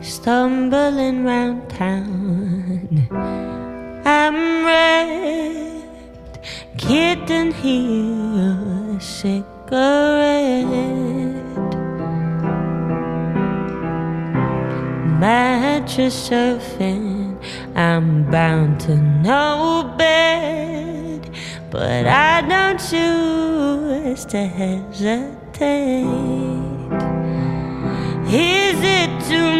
stumbling round town. I'm wrecked, kitten here, a cigarette. Mattress surfing, I'm bound to no bed, but I don't choose to hesitate. Is it too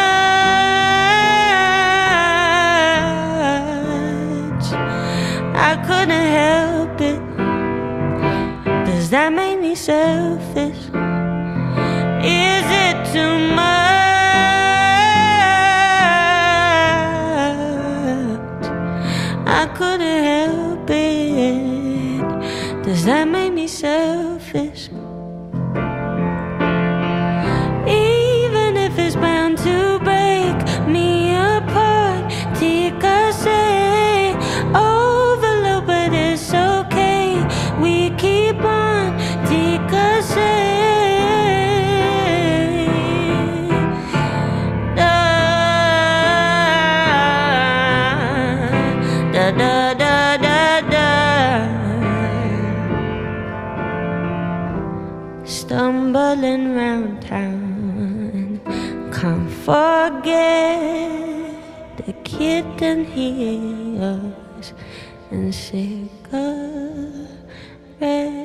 much? I couldn't help it. Does that make me selfish? Is it too much? I couldn't help it. Does that make me selfish? Even if it's bound to break me apart, Theek, I say, overload, but it's okay. We keep on, Theek, I say. Da da da da da. Stumbling round town, can't forget the kitten hears and cigarette.